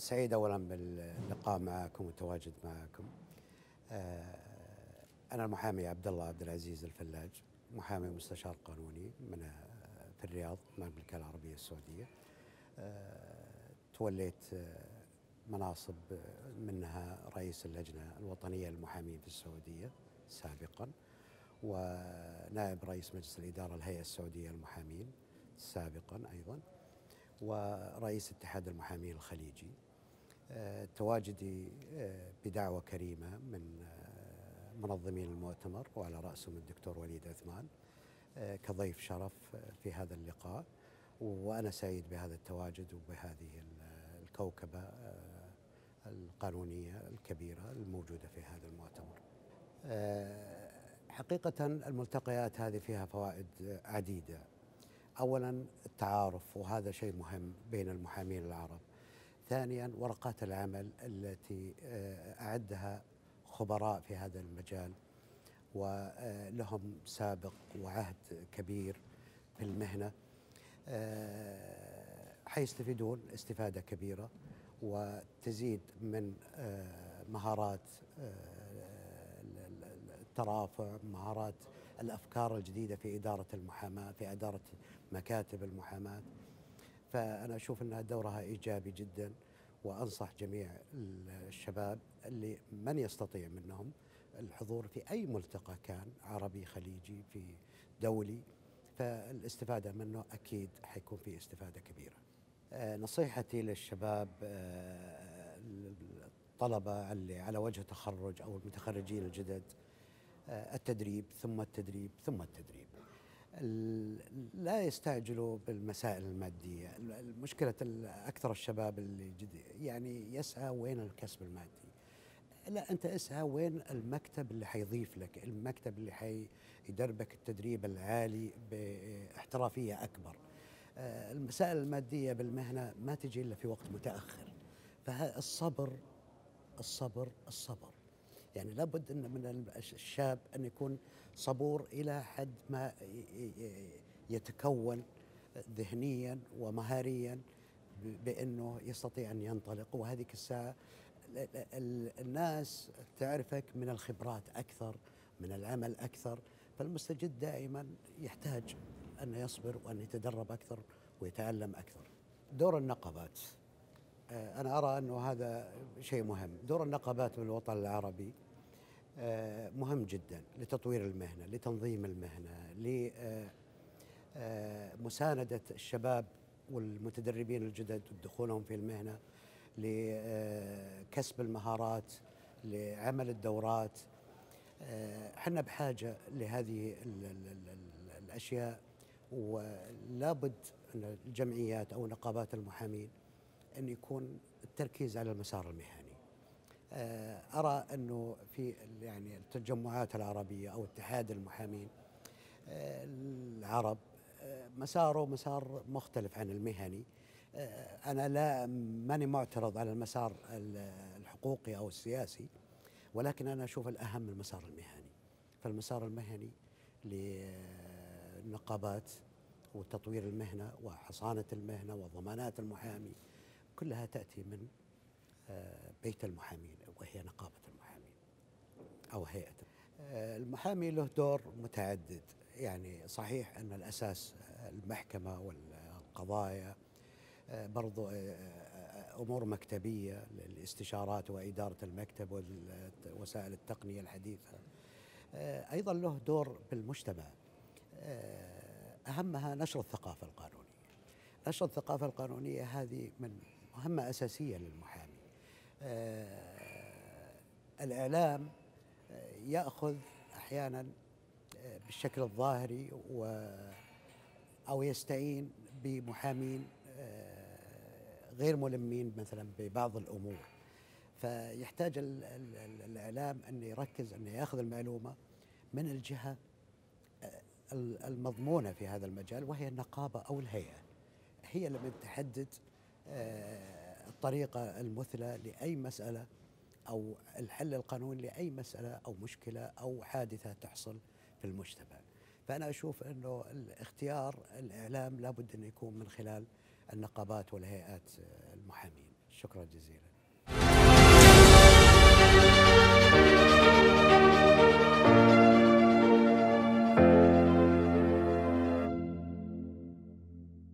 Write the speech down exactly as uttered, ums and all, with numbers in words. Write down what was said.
سعيد أولا باللقاء معكم والتواجد معكم. أنا المحامي عبد الله عبد العزيز الفلاج، محامي ومستشار قانوني من في الرياض المملكة العربية السعودية. توليت مناصب منها رئيس اللجنة الوطنية للمحامين في السعودية سابقا، ونائب رئيس مجلس الإدارة الهيئة السعودية للمحامين سابقا أيضا، ورئيس اتحاد المحامين الخليجي. تواجدي بدعوة كريمة من منظمين المؤتمر وعلى رأسهم الدكتور وليد عثمان كضيف شرف في هذا اللقاء، وأنا سعيد بهذا التواجد وبهذه الكوكبة القانونية الكبيرة الموجودة في هذا المؤتمر. حقيقة الملتقيات هذه فيها فوائد عديدة. أولا التعارف، وهذا شيء مهم بين المحامين العرب. ثانيا ورقات العمل التي أعدها خبراء في هذا المجال ولهم سابق وعهد كبير في المهنة، حيستفيدون استفادة كبيرة وتزيد من مهارات الترافع، مهارات الأفكار الجديدة في إدارة المحاماة، في إدارة مكاتب المحاماة. فأنا أشوف أنها دورها إيجابي جدا، وأنصح جميع الشباب اللي من يستطيع منهم الحضور في أي ملتقى كان عربي خليجي في دولي، فالاستفادة منه أكيد حيكون فيه استفادة كبيرة. نصيحتي للشباب الطلبة اللي على وجه تخرج أو المتخرجين الجدد: التدريب ثم التدريب ثم التدريب. لا يستعجلوا بالمسائل المادية. المشكلة أكثر الشباب اللي يعني يسعى وين الكسب المادي. لا، أنت اسعى وين المكتب اللي حيضيف لك، المكتب اللي حيدربك التدريب العالي باحترافية أكبر. المسائل المادية بالمهنة ما تجي إلا في وقت متأخر. فالصبر الصبر الصبر يعني لابد أن من الشاب أن يكون صبور إلى حد ما يتكون ذهنيا ومهاريا بأنه يستطيع أن ينطلق. وهذه الساعة الناس تعرفك من الخبرات أكثر، من العمل أكثر، فالمستجد دائما يحتاج أن يصبر وأن يتدرب أكثر ويتعلم أكثر. دور النقابات، أنا أرى أنه هذا شيء مهم. دور النقابات بالوطن العربي مهم جدا لتطوير المهنة، لتنظيم المهنة، لمساندة الشباب والمتدربين الجدد ودخولهم في المهنة، لكسب المهارات، لعمل الدورات. احنا بحاجة لهذه الأشياء، ولابد أن الجمعيات أو نقابات المحامين أن يكون التركيز على المسار المهني. أرى أنه في يعني التجمعات العربية أو اتحاد المحامين العرب مساره مسار مختلف عن المهني. أنا لا ماني معترض على المسار الحقوقي أو السياسي، ولكن أنا أشوف الأهم المسار المهني. فالمسار المهني للنقابات وتطوير المهنة وحصانة المهنة وضمانات المحامي كلها تأتي من بيت المحامين، وهي نقابة المحامين أو هيئة. المحامي له دور متعدد. يعني صحيح أن الأساس المحكمة والقضايا، برضو أمور مكتبية للاستشارات وإدارة المكتب ووسائل التقنية الحديثة. أيضا له دور بالمجتمع، أهمها نشر الثقافة القانونية. نشر الثقافة القانونية هذه من مهمة أساسية للمحامي. الإعلام يأخذ أحيانا بالشكل الظاهري أو يستعين بمحامين غير ملمين مثلا ببعض الأمور، فيحتاج الإعلام أن يركز أن يأخذ المعلومة من الجهة المضمونة في هذا المجال، وهي النقابة أو الهيئة. هي اللي تحدد الطريقة المثلى لأي مسألة أو الحل القانوني لأي مسألة أو مشكلة أو حادثة تحصل في المجتمع. فأنا أشوف أنه الاختيار الإعلام لابد أن يكون من خلال النقابات والهيئات المحامين. شكرا جزيلا.